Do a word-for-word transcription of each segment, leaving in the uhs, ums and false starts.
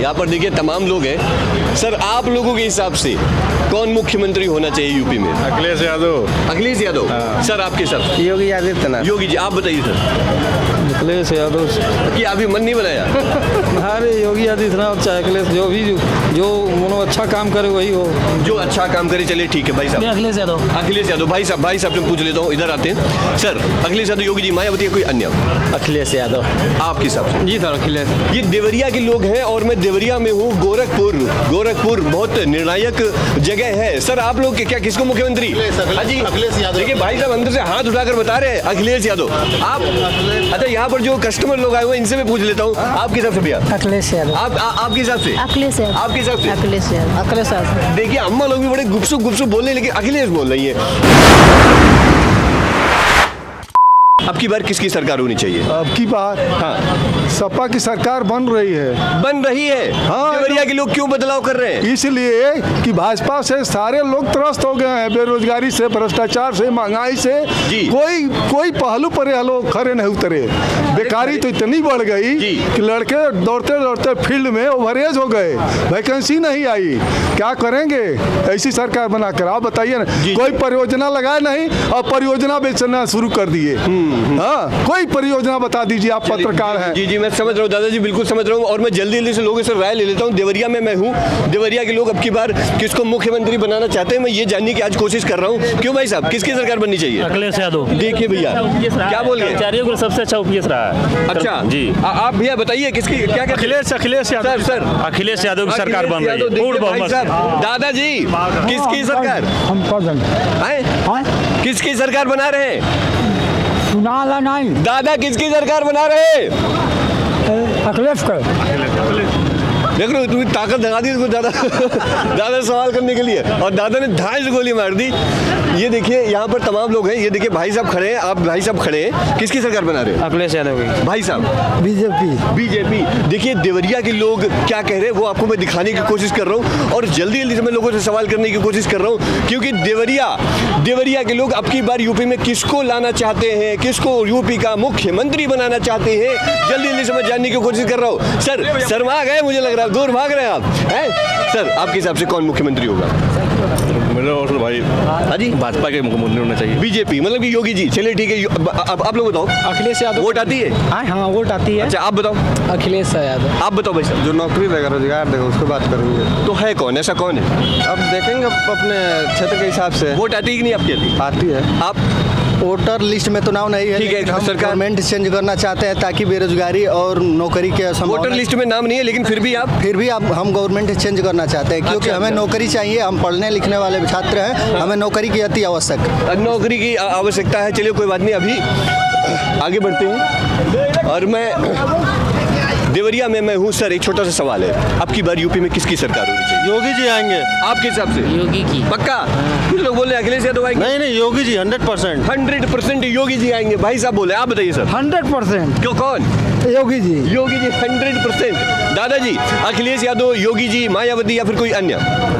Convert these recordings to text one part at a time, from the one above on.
यहाँ पर देखिए तमाम लोग हैं। सर आप लोगों के हिसाब से कौन मुख्यमंत्री होना चाहिए यूपी में? अखिलेश यादव। अखिलेश यादव। सर आपके हिसाब से? योगी आदित्यनाथ। योगी जी, आप बताइए सर। अखिलेश यादव। कि अभी मन नहीं बनाया? अरे योगी आदित्यनाथ चाहे अखिलेश, जो भी जो, जो मतलब अच्छा काम करे वही हो। जो अच्छा काम करे, चलिए ठीक है भाई साहब। अखिलेश यादव। अखिलेश यादव। भाई साहब भाई साहब से पूछ लेता हूँ, इधर आते हैं। सर अखिलेश यादव, योगी जी, मायावती, कोई अन्य? अखिलेश यादव। आपके हिसाब से? जी सर अखिलेश। ये देवरिया के लोग हैं और मैं देवरिया में हूँ। गोरखपुर गोरखपुर बहुत निर्णायक जगह है। सर आप लोग क्या किसको मुख्यमंत्री? जी अखिलेश यादव। देखिए भाई साहब अंदर से हाथ उठाकर बता रहे हैं अखिलेश यादव। आप अच्छा यहाँ पर जो कस्टमर लोग आए हुए हैं इनसे मैं पूछ लेता हूँ, आपके हिसाब से भैया? अखिलेश यादव। आप आपके हिसाब से? अखिलेश यादव। आपके हिसाब से? अखिलेश यादव। अखिलेश यादव। देखिए अम्मा लोग भी बड़े गुपसुप गुपसुप बोल रहे हैं, लेकिन अखिलेश बोल रही है। अब की बार किसकी सरकार होनी चाहिए? अब की बार हाँ सपा की सरकार बन रही है। बन रही है। हाँ, देवरिया के लोग क्यों बदलाव कर रहे हैं? इसलिए कि भाजपा से सारे लोग त्रस्त हो गए हैं, बेरोजगारी से, भ्रष्टाचार से, महंगाई से। जी। कोई कोई पहलू पर ये लोग खड़े नहीं उतरे। बेकारी तो इतनी बढ़ गई कि लड़के दौड़ते दौड़ते फील्ड में ओवरेज हो गए, वैकेंसी नहीं आई। क्या करेंगे ऐसी सरकार बनाकर? आप बताइए ना। कोई परियोजना लगाए नहीं और परियोजना बेचना शुरू कर दिए। हाँ, कोई परियोजना बता दीजिए, आप पत्रकार हैं। जी जी मैं समझ रहा हूँ दादाजी, बिल्कुल समझ रहा हूँ। और मैं जल्दी जल्दी से लोगों से राय ले लेता हूँ। देवरिया में मैं हूँ। देवरिया के लोग अब की बार किसको मुख्यमंत्री बनाना चाहते हैं, मैं ये जानने की आज कोशिश कर रहा हूँ। क्यों भाई साहब, किसकी सरकार बननी चाहिए? अखिलेश यादव। देखिए भैया क्या बोल रहे हैं? सबसे अच्छा उपदेश रहा है। अच्छा जी आ, आप भैया बताइए किसकी क्या? अखिलेश अखिलेश यादव। सर अखिलेश यादव की सरकार बन रही है। पूर्ण बहुमत से। दादाजी किसकी सरकार? हम किसकी सरकार बना रहे हैं? सुना नहीं। दादा किसकी सरकार बना रहे हैं? अखिलेश का। देख लो तुम्हें ताकत लगा दी उसको दादा दादा सवाल करने के लिए, और दादा ने ढाई से गोली मार दी। ये देखिए यहाँ पर तमाम लोग हैं। ये देखिए भाई साहब खड़े हैं, आप भाई साहब खड़े हैं, किसकी सरकार बना रहे हैं? अखिलेश यादव की। भाई साहब? बीजेपी। बीजेपी। देखिए देवरिया के लोग क्या कह रहे हैं वो आपको मैं दिखाने की कोशिश कर रहा हूँ, और जल्दी जल्दी से मैं लोगों से सवाल करने की कोशिश कर रहा हूँ, क्योंकि देवरिया देवरिया के लोग अब की बार यूपी में किसको लाना चाहते हैं, किसको यूपी का मुख्यमंत्री बनाना चाहते हैं, जल्दी जल्दी से मैं जानने की कोशिश कर रहा हूँ। सर शर्मा गए, मुझे लग रहा है दूर भाग रहे हैं आप हैं? सर आपके हिसाब से कौन मुख्यमंत्री होगा? मेरा और भाई हाँ जी भाजपा के मुख्यमंत्री होना चाहिए। बीजेपी मतलब कि योगी जी। चलिए ठीक है, अब आप, आप लोग बताओ। अखिलेश यादव। वोट आती है? हाँ हाँ वोट आती है। अच्छा आप बताओ। अखिलेश यादव। आप बताओ भाई साहब। जो नौकरी देगा, रोजगार देगा, उसको बात करेंगे। तो है कौन, ऐसा कौन है? अब देखेंगे अपने क्षेत्र के हिसाब से। वोट आती है कि नहीं आपकी? आती आती है। आप वोटर लिस्ट में तो नाम नहीं है, ठीक है, लेकिन हम सरकार- गवर्नमेंट चेंज करना चाहते हैं ताकि बेरोजगारी और नौकरी के वोटर संभावना। लिस्ट में नाम नहीं है, लेकिन फिर भी आप फिर भी आप हम गवर्नमेंट चेंज करना चाहते हैं, क्योंकि अच्छा, हमें अच्छा। नौकरी चाहिए। हम पढ़ने लिखने वाले छात्र हैं, हमें नौकरी की अति आवश्यक नौकरी की आ- आवश्यकता है। चलिए कोई बात नहीं, अभी आगे बढ़ते हैं। और मैं देवरिया में मैं हूँ। सर एक छोटा सा सवाल है, अब की बार यूपी में किसकी सरकार होनी चाहिए? योगी जी आएंगे। आपके हिसाब से? योगी की। पक्का? कुछ लोग बोल रहे हैं अखिलेश यादव आएंगे। नहीं नहीं, Yogi ji hundred percent. Hundred percent Yogi ji आएंगे। भाई साहब बोले, आप बताइए सर। हंड्रेड परसेंट क्यों, कौन? योगी जी। Yogi ji hundred percent. दादाजी अखिलेश यादव, योगी जी, मायावती या फिर कोई अन्य?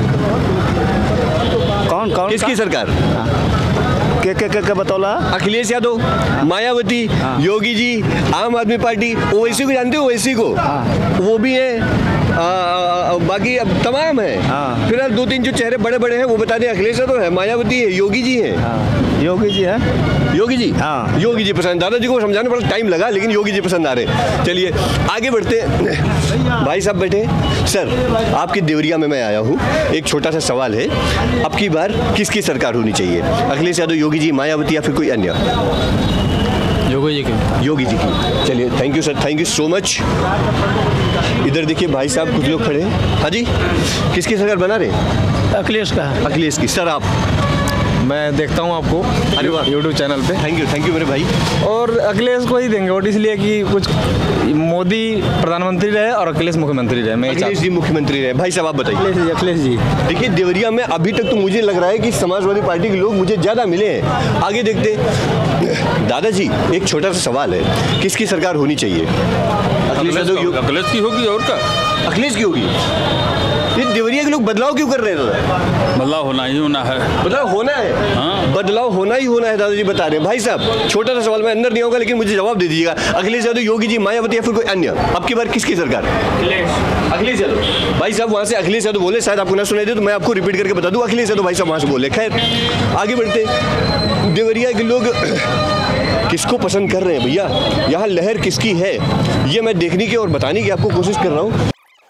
कौन कौन किसकी सरकार? के के के, के बतौला? अखिलेश यादव, मायावती, योगी जी, आम आदमी पार्टी। ओवैसी को जानते हो? ओवैसी को? वो भी है। आ, आ, बाकी अब तमाम है। फिलहाल दो तीन जो चेहरे बड़े बड़े हैं वो बता दें। अखिलेश यादव है, मायावती है, योगी जी है। योगी जी है। योगी जी? हाँ। योगी जी पसंद। दादाजी को समझाने पर टाइम लगा, लेकिन योगी जी पसंद आ रहे। चलिए आगे बढ़ते हैं। भाई साहब बैठे। सर आपके देवरिया में मैं आया हूँ, एक छोटा सा सवाल है, अब की बार किसकी सरकार होनी चाहिए? अखिलेश यादव, योगी जी, मायावती या फिर कोई अन्य? योगी जी की। योगी जी की। चलिए thank you sir, thank you so much. इधर देखिए भाई साहब कुछ लोग खड़े हैं। हाँ जी, किसकी सरकार बना रहे हैं? अखिलेश का। अखिलेश की। सर आप? मैं देखता हूँ आपको अरे वाह, यूट्यूब चैनल पे। थैंक यू थैंक यू मेरे भाई। और अखिलेश को ही देंगे वोट, इसलिए कि कुछ मोदी प्रधानमंत्री रहे और अखिलेश मुख्यमंत्री रहे। मैं अखिलेश जी मुख्यमंत्री रहे। भाई साहब आप बताइए। अखिलेश जी। अखिलेश जी। देखिए देवरिया में अभी तक तो मुझे लग रहा है कि समाजवादी पार्टी के लोग मुझे ज़्यादा मिले हैं। आगे देखते हैं। दादाजी एक छोटा सा सवाल है, किसकी सरकार होनी चाहिए? अखिलेश यादव? अखिलेश की होगी और क्या? अखिलेश की होगी। ये देवरिया के लोग बदलाव क्यों कर रहे हैं दादा? बदलाव होना ही होना है। बदलाव होना है। हाँ। बदलाव होना ही होना है दादाजी बता रहे हैं। भाई साहब छोटा सा सवाल, मैं अंदर नहीं होगा लेकिन मुझे जवाब दे दीजिएगा। अखिलेश यादव, योगी जी, मायावती या फिर कोई अन्य? अब की बार किसकी सरकार? अखिलेश। अखिलेश यादव। भाई साहब वहाँ से अखिलेश यादव बोले, शायद आपको ना सुनाई दे तो मैं आपको रिपीट करके बता दूं, अखिलेश यादव भाई साहब वहाँ से बोले। खैर आगे बढ़ते, देवरिया के लोग किसको पसंद कर रहे हैं भैया, यहाँ लहर किसकी है, ये मैं देखने की और बताने की आपको कोशिश कर रहा हूँ।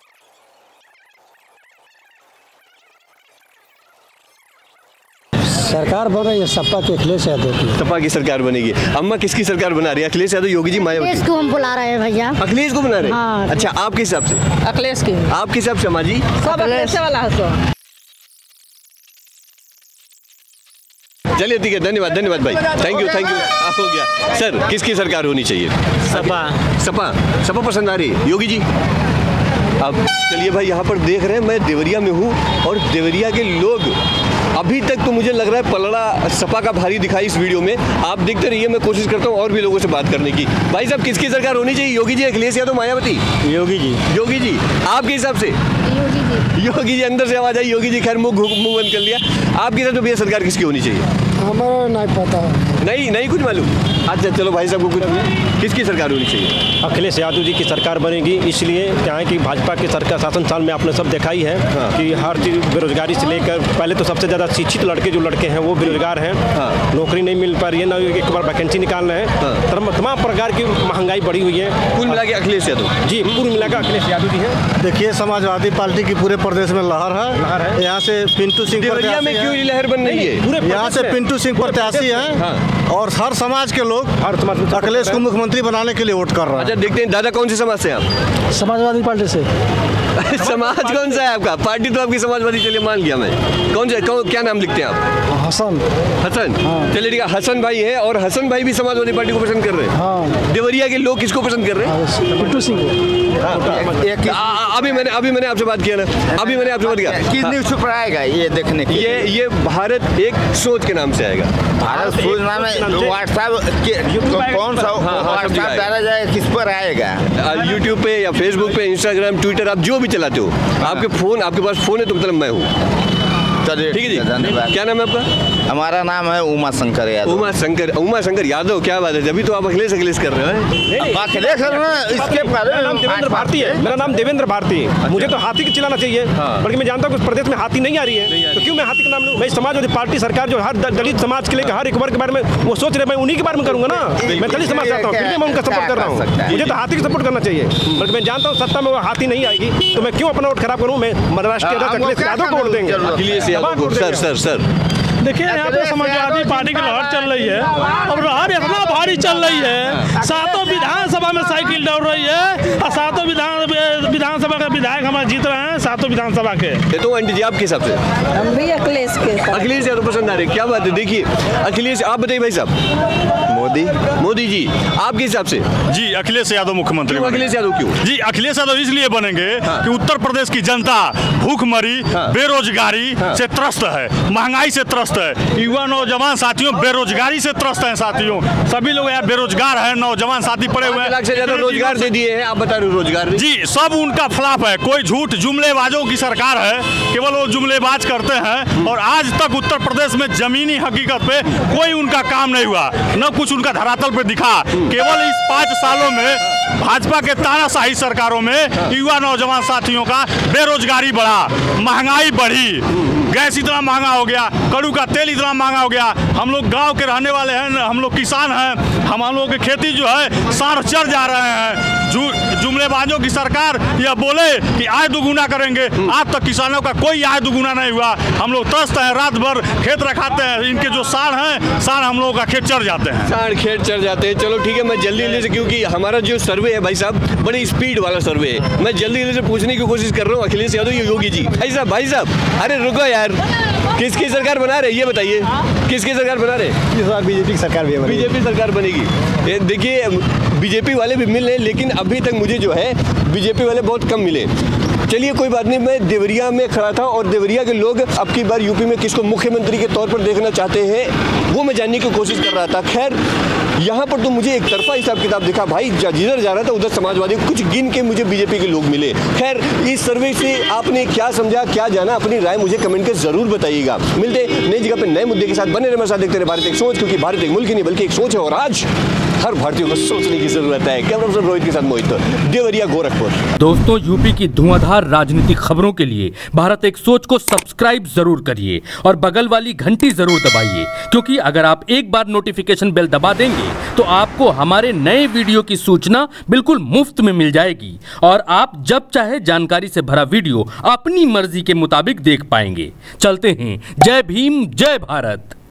सरकार बन रही है सपा के अखिलेश यादव की। सपा की सरकार बनेगी। अम्मा किसकी सरकार बना रही है, अखिलेश यादव, योगी जी, मायावती? अखिलेश को हम बुला रहे हैं भैया। अखिलेश को बना रहे हैं? हाँ। अच्छा, आपके हिसाब से? अखिलेश की। आपके हिसाब से अम्मा जी? सब अखिलेश वाला है तो। चलिए ठीक है, धन्यवाद धन्यवाद भाई, थैंक यू थैंक यू, आप हो गया। सर किसकी सरकार होनी चाहिए? सपा। सपा सपा पसंद आ रही है, योगी जी? अब चलिए भाई, यहाँ पर देख रहे हैं मैं देवरिया में हूँ और देवरिया के लोग अभी तक तो मुझे लग रहा है पलड़ा सपा का भारी दिखाई इस वीडियो में। आप देखते रहिए, मैं कोशिश करता हूँ और भी लोगों से बात करने की। भाई साहब किसकी सरकार होनी चाहिए, योगी जी, अखिलेश यादव, मायावती? योगी जी। योगी जी, आपके हिसाब से? योगी जी। योगी जी, अंदर से आवाज आई योगी जी, खैर मुंह मुंह बंद कर लिया। आपके हिसाब से भैया सरकार किसकी होनी चाहिए? हमारा नहीं पता, नहीं नहीं कुछ मालूम। अच्छा चलो भाई साहब को कुछ, किसकी सरकार होनी चाहिए? अखिलेश यादव जी की सरकार बनेगी, इसलिए क्या है कि भाजपा की सरकार शासन साल में आपने सब देखा ही है। हाँ। कि हर चीज़ बेरोजगारी से लेकर, पहले तो सबसे ज़्यादा शिक्षित लड़के जो लड़के हैं वो बेरोजगार हैं। हाँ। नौकरी नहीं मिल पा रही है, ना एक बार वैकेंसी निकाल रहे हैं। हाँ। तमाम प्रकार की महंगाई बढ़ी हुई है। कुल मिला के अखिलेश यादव जी, कुल मिला के अखिलेश यादव जी हैं। देखिए, समाजवादी पार्टी की पूरे प्रदेश में लहर है, लहर है। यहाँ से पिंटू सिंह देवरिया में क्यों लहर बन रही है? यहाँ से पिंटू सिंह प्रत्याशी हैं। हाँ। और हर समाज के लोग हर समाज अखिलेश को मुख्यमंत्री बनाने के लिए वोट कर रहे हैं। अच्छा देखते हैं, दादा कौन से समाज से आप? समाजवादी पार्टी से। समाज कौन सा है आपका? पार्टी तो आपकी समाजवादी, चलिए मान लिया मैं। कौन से, कौन, क्या नाम लिखते हैं आप? हसन। हसन? चलिए ठीक है, हसन भाई है और हसन भाई भी समाजवादी पार्टी को पसंद कर रहे हैं। हाँ। देवरिया के लोग किसको पसंद कर रहे हैं? पिंटू सिंह को। अभी मैंने अभी मैंने आपसे बात किया ना, अभी मैंने आपसे बात किया। किस न्यूज पेपर आएगा ये देखने के? ये ये भारत एक सोच के नाम से आएगा। भारत सोच नाम है, व्हाट्सएप कौन सा व्हाट्सएप डाला जाएगा, किस पर आएगा? यूट्यूब पे या फेसबुक पे, इंस्टाग्राम, ट्विटर, आप जो भी चलाते हो, आपके फोन, आपके पास फोन है तो मतलब मैं हूँ। चलिए ठीक है जी, धन्यवाद। क्या नाम है आपका? हमारा नाम है उमा शंकर यादव। उमा शंकर, उमा शंकर यादव, क्या बात है, अभी तो आप अखिलेश अखिलेश कर रहे हो। अखिलेश इसके मेरा नाम देवेंद्र भारती है। मेरा नाम देवेंद्र भारती है। मुझे तो हाथी की चिल्लाना चाहिए, बल्कि मैं जानता हूँ कि प्रदेश में हाथी नहीं आ रही है, तो क्यों मैं हाथी का नाम लूँ? मैं समाजवादी पार्टी सरकार जो हर दलित समाज के लिए, हर एक वर्ग के बारे में वो सोच रहे, मैं उन्हीं के बारे में करूंगा ना। मैं दलित समाज चाहता हूँ, फिर भी मैं उनका सपोर्ट कर रहा हूँ। मुझे तो हाथी को सपोर्ट करना चाहिए, बल्कि मैं जानता हूँ सत्ता में वो हाथी नहीं आएगी, तो मैं क्यों अपना वोट खराब करूँ? मैं महाराष्ट्र के अखिलेश यादव को वोट देंगे। Akhilesh Yadav, sir sir sir देखिए, यहाँ पे समाजवादी पार्टी की लहर चल रही है और लहर इतना भारी चल रही है, सातों विधानसभा में साइकिल दौड़ रही है और सातों विधान विधानसभा के विधायक हमारे जीत रहे हैं, सातों विधानसभा के। तो आंटी जी आपके हिसाब से? हम भी अखिलेश के। अखिलेश यादव पसंद आ रहे, क्या बात है। देखिए अखिलेश, आप बताइए भाई साहब। मोदी। मोदी जी, आपके हिसाब से? जी, अखिलेश यादव मुख्यमंत्री। अखिलेश यादव क्यों? जी, अखिलेश यादव इसलिए बनेंगे कि उत्तर प्रदेश की जनता भूखमरी, बेरोजगारी से त्रस्त है, महंगाई से त्रस्त है। युवा नौजवान साथियों बेरोजगारी से त्रस्त हैं साथियों, सभी लोग यहाँ बेरोजगार हैं, नौजवान साथी पड़े हुए हैं। लाख से ज्यादा रोजगार दे दिए हैं, आप बता रहे हो रोजगार जी, सब उनका फ्लॉप है। कोई झूठ जुमलेबाजों की सरकार है, केवल वो जुमलेबाज करते हैं और आज तक उत्तर प्रदेश में जमीनी हकीकत पे कोई उनका काम नहीं हुआ, न कुछ उनका धरातल पे दिखा। केवल इस पाँच सालों में भाजपा के तानाशाही सरकारों में युवा नौजवान साथियों का बेरोजगारी बढ़ा, महंगाई बढ़ी, गैस इतना महंगा हो गया, कड़ू का तेल इतना महंगा हो गया। हम लोग गांव के रहने वाले हैं, हम लोग किसान हैं, हम लोगों की खेती जो है सार चढ़ जा रहे हैं। जुमलेबाजों की सरकार यह बोले कि आय दुगुना करेंगे, आज तक किसानों का कोई आय दुगुना नहीं हुआ। हम लोग त्रस्त हैं, रात भर खेत रखाते हैं, इनके जो साढ़ हैं, साढ़ हम लोगों का खेत चढ़ जाते हैं, साढ़ खेत चढ़ जाते हैं। चलो ठीक है, मैं जल्दी जल्दी से, क्योंकि हमारा जो सर्वे है भाई साहब बड़ी स्पीड वाला सर्वे है, मैं जल्दी जल्दी से पूछने की कोशिश कर रहा हूँ अखिलेश यादव, योगी जी। भाई साहब भाई साहब अरे रुको यार, किसकी सरकार बना रहे ये बताइए, किसकी सरकार बना रहे? इस बार बीजेपी की सरकार भी बनेगी। बीजेपी सरकार बनेगी। देखिए बीजेपी वाले भी मिल रहे हैं, लेकिन अभी तक मुझे जो है बीजेपी वाले बहुत कम मिले। चलिए कोई बात नहीं, मैं देवरिया में खड़ा था और देवरिया के लोग अब की बार यूपी में किसको मुख्यमंत्री के तौर पर देखना चाहते हैं वो मैं जानने की कोशिश कर रहा था। खैर यहाँ पर तो मुझे एक तरफा हिसाब किताब दिखा भाई, जिधर जा रहा था उधर समाजवादी, कुछ गिन के मुझे बीजेपी के लोग मिले। खैर इस सर्वे से आपने क्या समझा, क्या जाना, अपनी राय मुझे कमेंट कर जरूर बताइएगा। मिलते नई जगह पे नए मुद्दे के साथ, बने रहे मेरे साथ, देखते रहे भारत एक सोच, क्योंकि भारत एक मुल्क ही नहीं बल्कि एक सोच है। और आज हर भारतीय को सोचने की जरूरत है। कैमरा पर्सन रोहित के साथ मोहित, देवरिया, गोरखपुर। दोस्तों, यूपी की धुआंधार राजनीतिक खबरों के लिए भारत एक सोच को सब्सक्राइब जरूर करिए और बगल वाली घंटी जरूर दबाइए, क्योंकि अगर आप एक बार नोटिफिकेशन बेल दबा देंगे तो आपको हमारे नए वीडियो की सूचना बिल्कुल मुफ्त में मिल जाएगी और आप जब चाहे जानकारी से भरा वीडियो अपनी मर्जी के मुताबिक देख पाएंगे। चलते हैं। जय भीम, जय भारत।